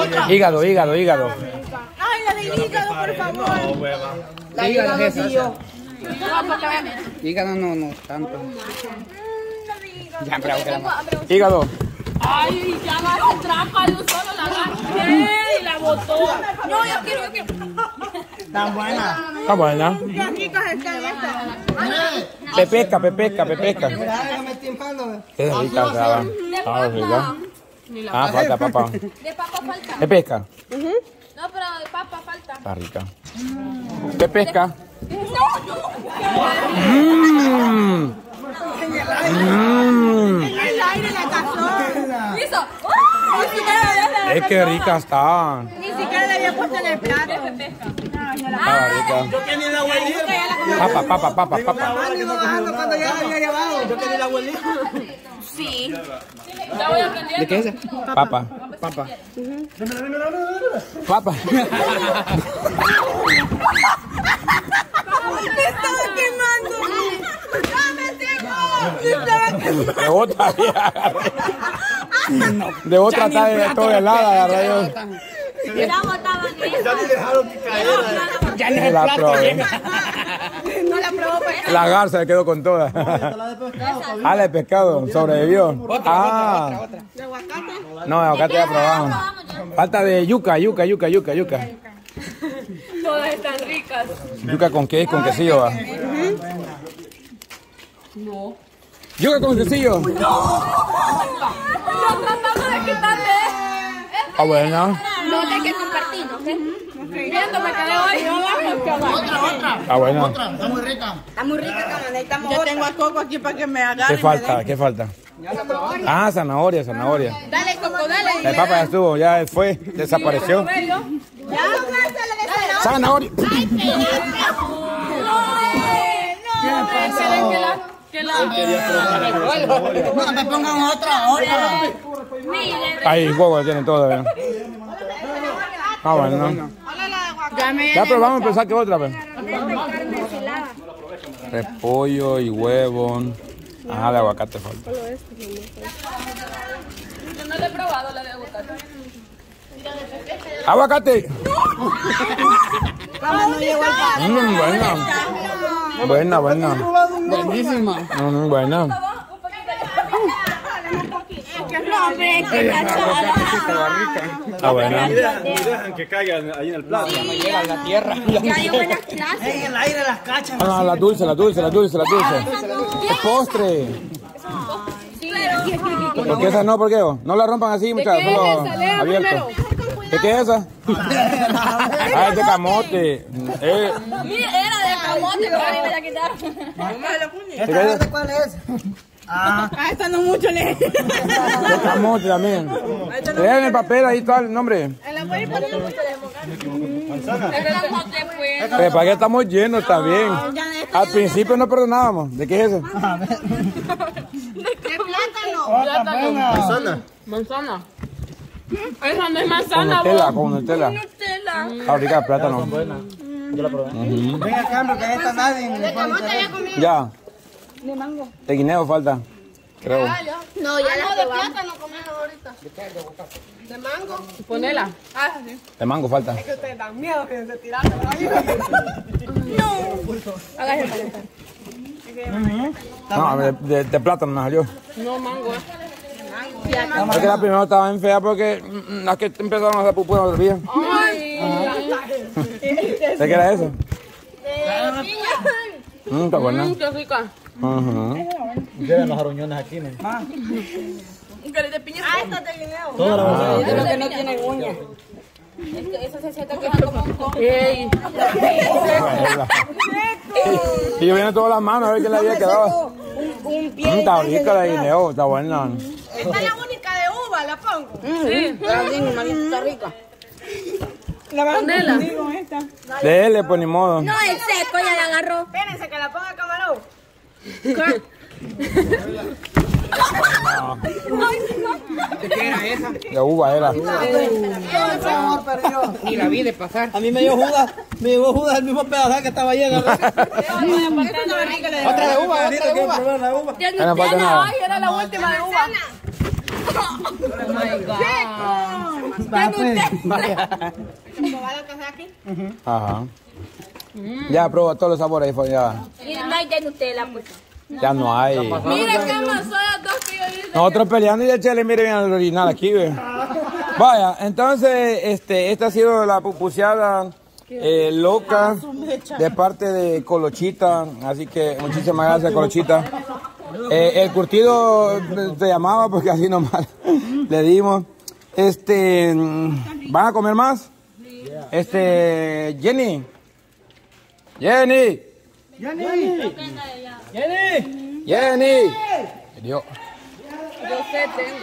Hígado, hígado, hígado. Ay, la del hígado, por favor. No, hueva. La hígado es esa. Hígado no tanto. Ya, bravo, que la hígado. Ay, ya va a entrar para solo la agarré y la botó. No, yo quiero. Tan buena. Está buena. Las chicas están estas. Pepesca, pepesca, pepesca. Déjame timpando. Qué rica estaba. Estaba rica. Ah, falta papa. De papa falta. Pepesca. No, pero de papa falta. Está rica. Pepesca. El aire la cazó. Hizo. Es que rica está. Ni siquiera le había puesto en el plato. Estaba rica. Yo que ni la abuelita. Papa, papa, papa, papa. Cuando ya la había llevado. Yo que ni la abuelita. Sí. Ya voy aprendiendo. ¿De qué es ese? Papa. Papa. Papa. Me estaba quemando. De otra, de otra está de toda helada, agarré yo. La botaban Ya ni dejaron que cayera. Ya no es No el la plato. probé. No la probó. La garza se quedó con toda. Ah, la de pescado, sobrevivió. Ah, ¿De aguacate? no, de aguacate ya probamos. Falta de yuca. Todas están ricas. Yuca con qué, con quesillo, va. No. Yuca con quesillo. Yo tratando de quitarle. Ah, bueno. No, hay que compartir, ¿no? Viendo, me quedé hoy. Ah, bueno. Está muy rica. Está muy rica, cama. Necesitamos Yo otra. tengo a Coco aquí para que me agarre. ¿Qué falta? ¿Qué falta? Ah, zanahoria. Dale, Coco, dale. El papa ya estuvo, ya fue, desapareció. Zanahoria. No me pongan otra. Ahí, huevo, tienen todo, ¿verdad? Ah, bueno. Ya probamos, pensar que otra vez. Repollo y huevo. Ah, de aguacate falta. Yo no le he probado la de aguacate. ¡Aguacate! Cama no llegó al Buena. plato. Buena. Buenísima. Buena. No, hombre, qué cachada. Ah, buena. Y dejan que caigan ahí en el plato. Llega a la tierra. Ya hay buenas clases. En el aire las cachas. Ah, la dulce. Es postre. ¿Por qué esa no? ¿Por qué? No la rompan así, muchachos. Solo abierto. ¿De qué es esa? Ah, es de camote. Mira, era de camote, pero a mí me la quitaron. ¿Esta verde cuál es? Ah, esta no mucho le. De camote también. Lean el papel ahí todo el nombre. El camote fue. Pero para qué estamos llenos también. Al principio no perdonábamos. ¿De qué es eso? De plátano. Manzana. Esa no es Con manzana, Nutella, con Nutella. Nutella. Fabrica plátano. Yo la probé. Venga, cambio, que esta nadie. Ya. De guineo falta. Creo. No, ya la de plátano comemos ahorita. ¿De mango? Ponela. Ah, sí. De mango falta. Que ustedes dan miedo que se tiraron. No. Hágase No, de plátano me salió. No, mango. Es que la primera estaba bien fea porque las que empezaron a hacer pupú no servían. Ay. ¿De qué era eso? Está buena. Qué rica. Lleven los aruñones aquí, ¿no? Un cari de piña. Ah, esta es de guineo. Toda la bolsa. Es lo que no tiene uñas. Eso se siente que es como un coco. Ey. Y yo viene todas las manos a ver qué le había quedado. Un pie. Está rica la de guineo, está buena. Esta es la única de uva, la pongo. Sí. Está rica. Ponela. De él, pues ni modo. No, es seco, ya la agarró. Espérense que la ponga camarón. ¿De qué era esa? De uva era. Ni la vi de pasar. A mí me dio Judas el mismo pedazo que estaba lleno. Otra de uva, otra de uva. Ya no falta nada. Ay, era la última de uva. Va, pues. Vaya. Ajá. Ya probó todos los sabores ahí, ya. Y no hay de Nutella, pues. Ya no hay. Mira qué más son las dos que yo dije. Nosotros peleando y de Chele, mire bien el original aquí, ve. Vaya, entonces, esta ha sido la pupuseada loca de parte de Colochita. Así que muchísimas gracias, Colochita. El curtido te llamaba porque así nomás le dimos. ¿Van a comer más? Jenny. Jenny. Jenny. Jenny. Dios. Yo sé, tengo.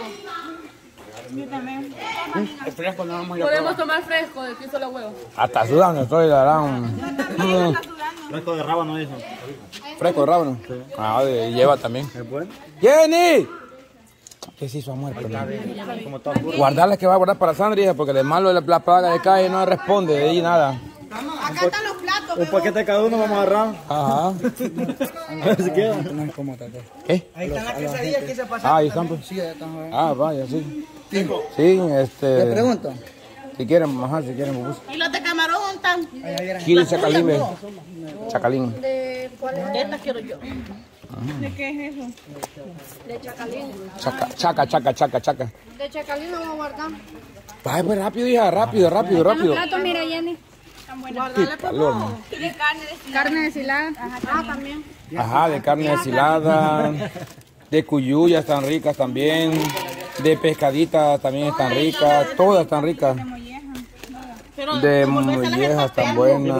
El fresco no vamos a ir a Podemos probar. tomar fresco de que solo huevo. Hasta sudando estoy, la verdad. Fresco de rábano eso. Fresco de rábano. Sí. Ah, lleva también. ¿Es bueno? ¡Jenny! ¿Qué se hizo a muerte? Como todo puro. Guardarla que va a guardar para Sandra, porque de malo la plaga de calle no responde de ahí nada. Acá están los platos. Un paquete de cada uno vamos a agarrar. Ajá. A ver si queda. ¿Qué? Ahí están las quesadillas que se pasaron. Ah, ahí están pues. Sí, ahí están. Ah, vaya, sí. Sí, Le pregunto. Si quieren, ajá, si quieren, pues. ¿Y los de camarón están? Kilo chacalín, ve. Chacalín. De estas quiero yo. ¿De qué es eso? De chacalín. Chaca. De chacalín lo voy a guardar. Vaya, pues rápido, hija, rápido. Plato, mira, Jenny. Qué calor, man. De carne deshilada. Ah, también. Ajá, de carne deshilada, de cuyuyas están ricas también, de pescaditas también están ricas, todas están ricas. De mollejas están buenas.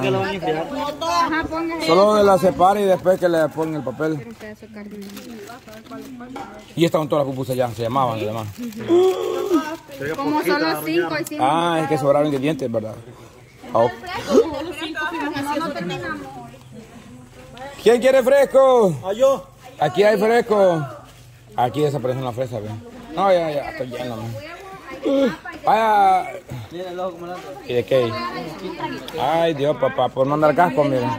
Solo la separa y después que le ponen el papel. Y estas son todas las pupusas ya, se llamaban además. Como solo 5 y 5. Ah, es que sobraron ingredientes, ¿verdad? Oh. ¿Quién quiere fresco? Yo. Aquí hay fresco. Aquí desaparecen las fresas, ¿ven? No, ya, estoy lleno, man. Vaya. ¿Y de qué? Ay, Dios, papá, por no andar casco, miren.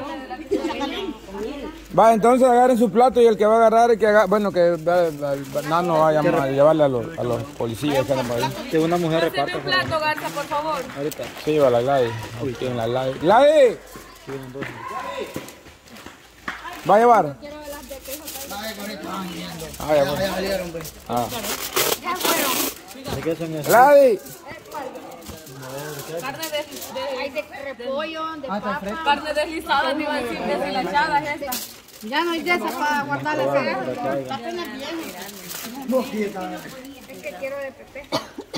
Va, entonces agarren su plato y el que va a agarrar, el que haga, bueno, que no vaya a llevarle a los policías que andan por ahí. Que una mujer reparte. Un plato, Garza, por favor. Ahorita. Sí, va la Gladys. Aquí en la Gladys. ¡Gladys! ¿Va a llevar? Ah, ya fue. Ah. ¿De qué son esas? ¡Gladys! Carne de repollo, de papa. Carne deslizada, me iba a decir deshilachada es esta. Ya no hay de esas para guardarla. Es que quiero de pepe.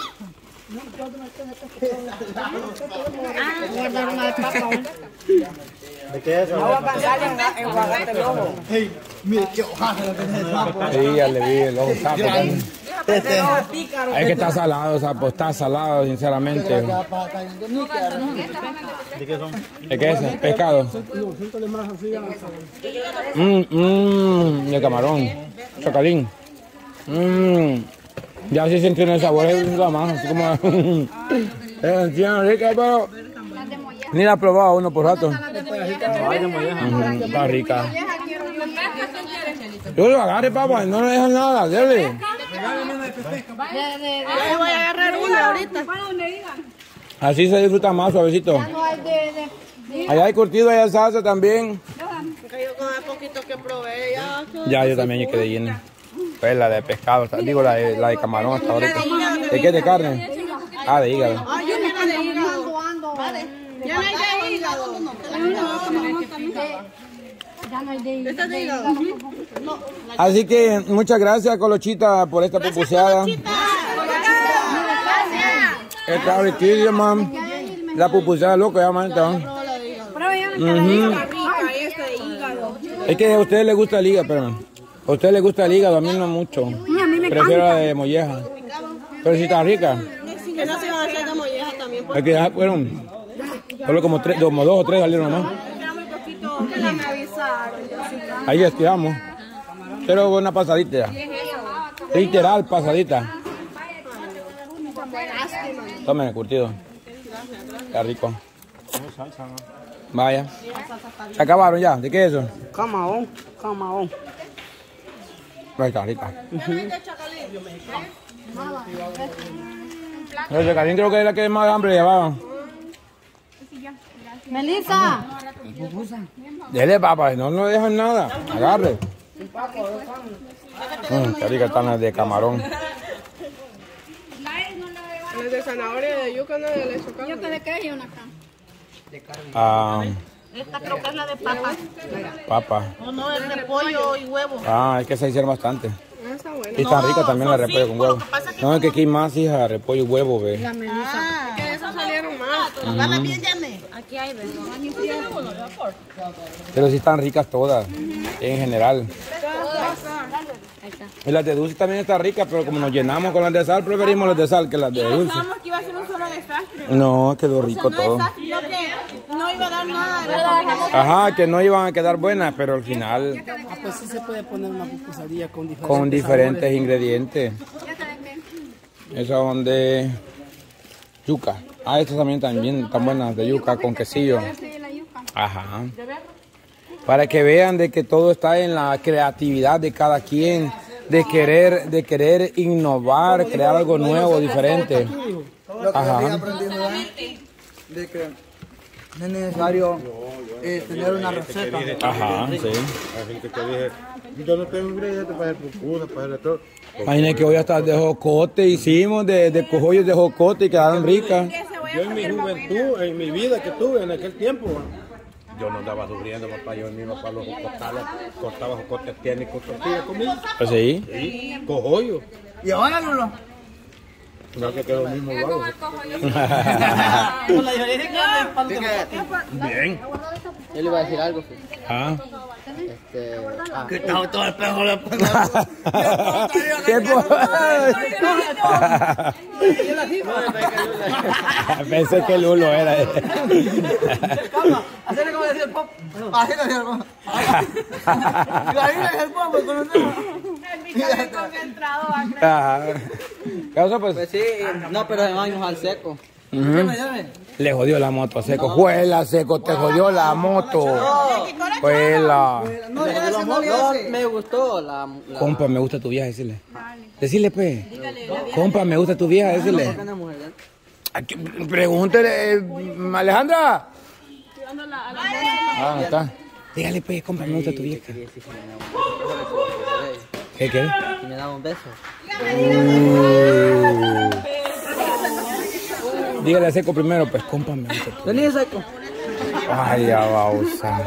Guardar una de papa. ¿De qué es eso? Vamos a pasar en guagate el ojo. Mire qué hojaje lo tenés el sapo. Sí, ya le vi el ojo sapo. Es que está salado, sapo, está salado, sinceramente. ¿De qué son? ¿De qué es? Pescado. De camarón. Chacalín. Ya sí se entiende el sabor, es la más, así como... rica, pero... Ni la he probado uno por rato. Está rica. Yo lo agarre, papá, no le dejan nada, dale. Voy a agarrar una ahorita. Así se disfruta más suavecito. Allá hay curtido, allá hay salsa también. Yo con el poquito que probé ya. Ya, yo también quedé llena. Pues la de pescado, digo la de camarón hasta ahorita. ¿De qué? ¿De carne? Ah, de hígado. Ay, yo no de hígado. Ya no hay de hígado. Ya no hay de ¿Esta es de hígado? Así que muchas gracias, Colochita, por esta pupuseada. Está riquísima, man. La pupuseada loca, ya, man. Es que a ustedes les gusta el hígado, pero a ustedes les gusta el hígado, a mí no mucho. Prefiero la de molleja. Pero si está rica. Que no se va a hacer de molleja también. Es que ya fueron, solo como 2 o 3 salieron nomás. Ahí estiramos. Pero una pasadita ya. Literal pasadita. Tomen el curtido. Está rico. Vaya. ¿Se acabaron ya? ¿De qué es eso? Camarón. Ahí está rica. Pero también creo que es la que más hambre llevaba. Melissa. Dele, papá, no le dejan nada. Agarre. Qué rica están las de camarón. Las de zanahoria, de yuca, no de leche. ¿Yuca de qué hay una acá? Esta creo que es la de papa. Papa. No, es de pollo y huevo. Es que se hicieron bastante. Está bueno. Y están ricas también las repollo con huevo. No, es que aquí hay más, hija, repollo y huevo, ve. Que esos salieron más. Van a bien, llame. Aquí hay, ¿ves? Pero sí están ricas todas, en general. Y las de dulce también están ricas, pero como nos llenamos con las de sal, preferimos las de sal que las de dulce. Pensábamos que iba a ser un solo desastre. No, quedó rico todo. No iba a dar nada. Ajá, que no iban a quedar buenas, pero al final Pues sí se puede poner una pupusería con diferentes ingredientes. Esas son de yuca. Estas también están buenas, de yuca con quesillo. Ajá. Para que vean de que todo está en la creatividad de cada quien, de querer innovar, crear algo nuevo, diferente. Ajá. de que no es necesario tener una receta. Ajá, sí. Así que te dije, yo no tengo ingredientes para hacer pupusas, para hacer todo. Imagínate que hoy hasta de jocote hicimos, de cojollos de jocote y quedaron ricas. Yo en mi juventud, en mi vida que tuve en aquel tiempo, yo no andaba sufriendo, papá. Yo mismo para los jocotales cortaba jocotes tiernos con tortillas conmigo. Pues sí. Sí, cojollo. ¿Y ahora, Lulo? No que quedó mismo igual. Con la diferencia Bien. Yo le iba a decir algo. Ah. Que estaba todo el pejo. ¿Qué Pensé que Lulo era. Hacerle como decía el pop. Así lo decía el pop. Y ahí le decía el pop, pues conocemos. El concentrado. Pues Sí, no, pero de baños al seco. le jodió la moto a Seco. Juela, Seco, te jodió la moto. Juela. No, me gustó la... Compa, me gusta tu vieja, decirle. Decirle, pues. Compa, me gusta tu vieja, decirle. Aquí, pregúntele, Alejandra. Ah, está. Dígale, pues, compa, me gusta tu vieja. ¿Qué qué? Que me daba un beso. Dígale a Seco primero, pues, compa, me gusta tu Vení, Seco. Ay, ya va a usar.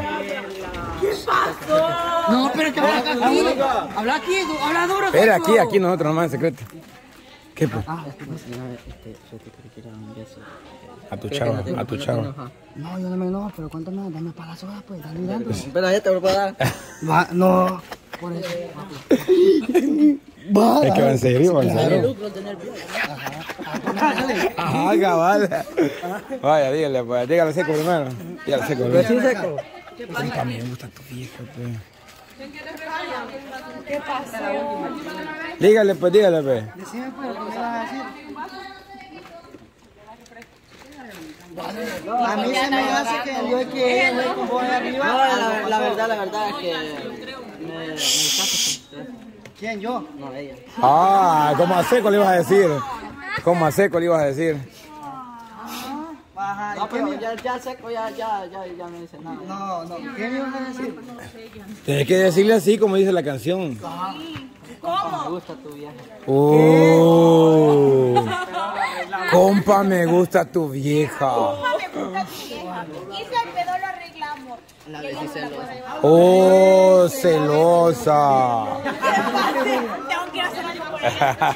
No, pero que habla aquí, habla duro. Espera, aquí nosotros nomás en secreto. ¿Qué pues? A tu chava, a tu chava. No, yo no me enojo, pero ¿cuánto me da? Dame para la soda, pues, dale mirando. Espera, ya te lo puedo dar. Va, no, por eso. Es que va en serio, va en serio. Ajá, cabal. Vaya, dígale, pues, dígale Seco primero. Dígale Seco primero. Sí, Seco. Compa, me gusta tu vieja, pues. ¿Qué pasó? Dígale, pues, dígale, pues. Decime, pues, ¿qué me vas a decir? A mí se me hace que yo es que ella con vos arriba. No, la verdad es que me gustaste. ¿Quién, yo? No, ella. Ah, como a Seco le ibas a decir. Como a Seco le ibas a decir. No, pero ya Seco ya me dice nada. No, ¿qué me ibas a decir? Tienes que decirle así como dice la canción. ¿Cómo? Me gusta tu vieja. Compa, me gusta tu vieja. Y si al pedo lo arreglamos. La vez celosa. Oh, celosa. Tengo que hacer algo por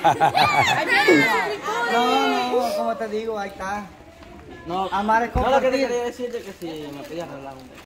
No, como te digo, ahí está. No, amar es compartir. No, lo que te quería decir es que si me pedías arreglar un beso.